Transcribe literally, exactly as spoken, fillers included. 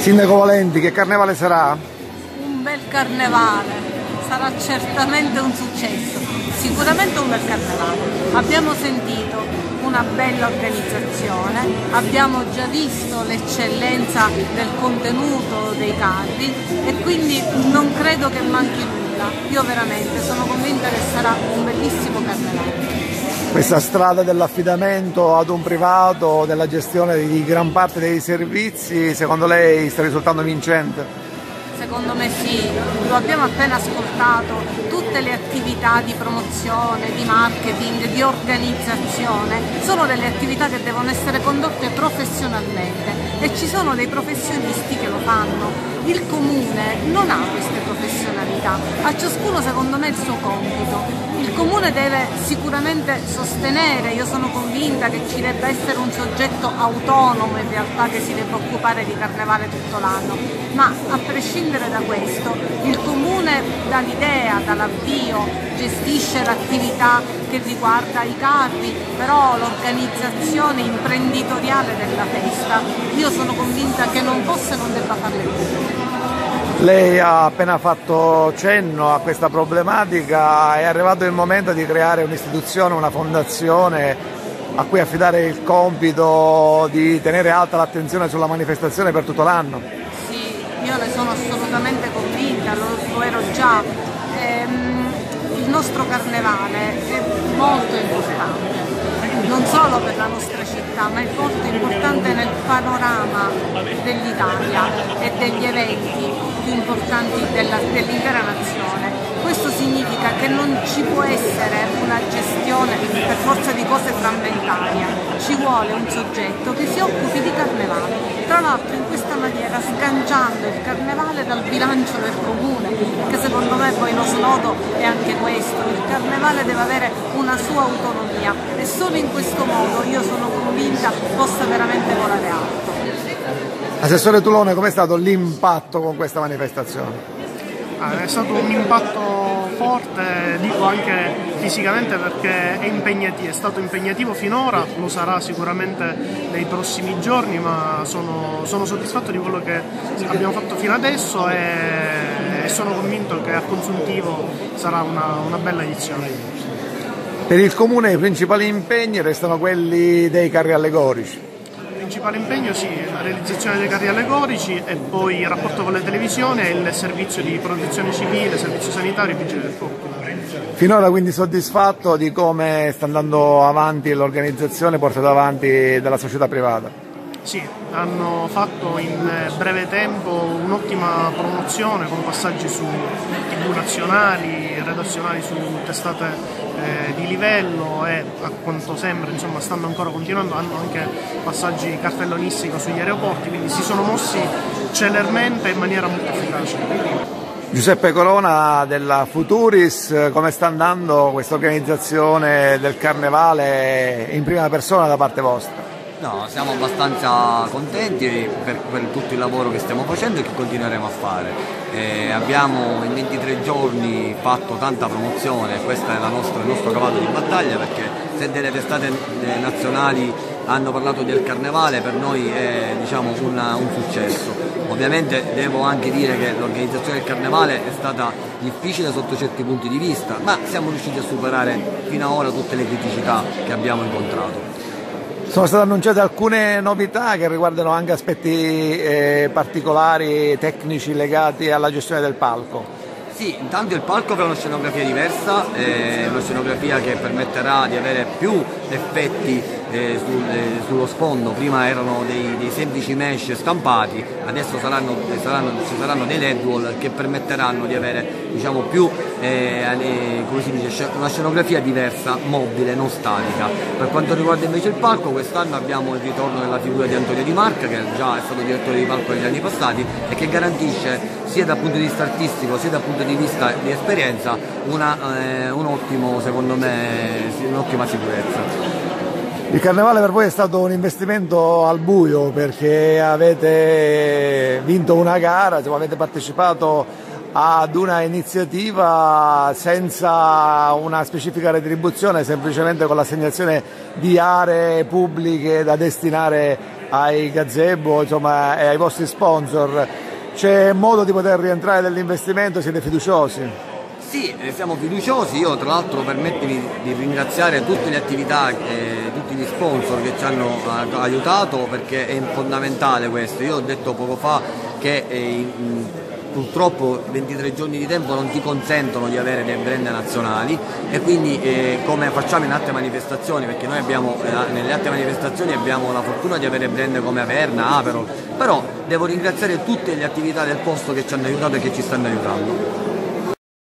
Sindaco Valenti, che carnevale sarà? Un bel carnevale, sarà certamente un successo, sicuramente un bel carnevale. Abbiamo sentito una bella organizzazione, abbiamo già visto l'eccellenza del contenuto dei carri e quindi non credo che manchi nulla. Io veramente sono convinta che sarà un bellissimo carnevale. Questa strada dell'affidamento ad un privato, della gestione di gran parte dei servizi, secondo lei sta risultando vincente? Secondo me sì, lo abbiamo appena ascoltato, tutte le attività di promozione, di marketing, di organizzazione sono delle attività che devono essere condotte professionalmente e ci sono dei professionisti che lo fanno. Il Comune non ha queste professionalità, a ciascuno secondo me il suo compito. Il Comune deve sicuramente sostenere, io sono convinta che ci debba essere un soggetto autonomo in realtà che si debba occupare di carnevale tutto l'anno, ma a prescindere da questo il Comune dall'idea, dall'avvio gestisce l'attività che riguarda i carri, però l'organizzazione imprenditoriale della festa io sono convinta che non possa e non debba farle più. Lei ha appena fatto cenno a questa problematica, è arrivato il momento di creare un'istituzione, una fondazione a cui affidare il compito di tenere alta l'attenzione sulla manifestazione per tutto l'anno? Sì, io ne sono assolutamente convinta, lo, lo ero già. Ehm, il nostro carnevale è molto importante, non solo per la nostra città, ma è molto importante nel panorama dell'Italia e degli eventi più importanti dell'intera nazione. Questo significa che non ci può essere una gestione per forza di cose frammentaria, ci vuole un soggetto che si occupi di carnevale, tra l'altro in questa maniera sganciando il carnevale dal bilancio del Comune, che secondo me poi lo snodo è anche questo, il carnevale deve avere una sua autonomia e solo in questo modo io sono convinta possa veramente volare alto. Assessore Tulone, com'è stato l'impatto con questa manifestazione? Ah, è stato un impatto forte, dico anche fisicamente, perché è, impegnativo, è stato impegnativo finora, lo sarà sicuramente nei prossimi giorni, ma sono, sono soddisfatto di quello che abbiamo fatto fino adesso e, e sono convinto che a consuntivo sarà una, una bella edizione. Per il Comune i principali impegni restano quelli dei carri allegorici. Il principale impegno sì, la realizzazione dei carri allegorici e poi il rapporto con le televisioni e il servizio di protezione civile, servizio sanitario e vigile del fuoco. Finora quindi soddisfatto di come sta andando avanti l'organizzazione portata avanti dalla società privata? Sì, hanno fatto in breve tempo un'ottima promozione con passaggi su tivù nazionali, redazionali su testate eh, di livello e a quanto sembra insomma stanno ancora continuando, hanno anche passaggi cartellonistici sugli aeroporti, quindi si sono mossi celermente in maniera molto efficace. Giuseppe Corona della Futuris, come sta andando questa organizzazione del Carnevale in prima persona da parte vostra? No, siamo abbastanza contenti per, per tutto il lavoro che stiamo facendo e che continueremo a fare. Eh, abbiamo in ventitré giorni fatto tanta promozione, questo è la nostra, il nostro cavallo di battaglia, perché se delle testate nazionali hanno parlato del Carnevale per noi è diciamo, una, un successo. Ovviamente devo anche dire che l'organizzazione del Carnevale è stata difficile sotto certi punti di vista, ma siamo riusciti a superare fino ad ora tutte le criticità che abbiamo incontrato. Sono state annunciate alcune novità che riguardano anche aspetti eh, particolari, tecnici legati alla gestione del palco. Sì, intanto il palco avrà una scenografia diversa, eh, una scenografia che permetterà di avere più effetti eh, sul, eh, sullo sfondo. Prima erano dei, dei semplici mesh stampati, adesso saranno, saranno, ci saranno dei L E D wall che permetteranno di avere diciamo, più eh, come si dice, una scenografia diversa, mobile, non statica. Per quanto riguarda invece il palco, quest'anno abbiamo il ritorno della figura di Antonio Di Marca, che già è stato direttore di palco negli anni passati e che garantisce sia dal punto di vista artistico sia dal punto di vista di esperienza una, eh, un ottimo, secondo me, un'ottima sicurezza. Il Carnevale per voi è stato un investimento al buio perché avete vinto una gara, insomma, avete partecipato ad una iniziativa senza una specifica retribuzione, semplicemente con l'assegnazione di aree pubbliche da destinare ai gazebo, insomma, e ai vostri sponsor. C'è modo di poter rientrare nell'investimento? Siete fiduciosi? Sì, siamo fiduciosi. Io tra l'altro permettimi di ringraziare tutte le attività e tutti gli sponsor che ci hanno aiutato, perché è fondamentale questo. Io ho detto poco fa che in, purtroppo ventitré giorni di tempo non ti consentono di avere dei brand nazionali, e quindi eh, come facciamo in altre manifestazioni, perché noi abbiamo eh, nelle altre manifestazioni abbiamo la fortuna di avere brand come Averna, Aperol, però devo ringraziare tutte le attività del posto che ci hanno aiutato e che ci stanno aiutando.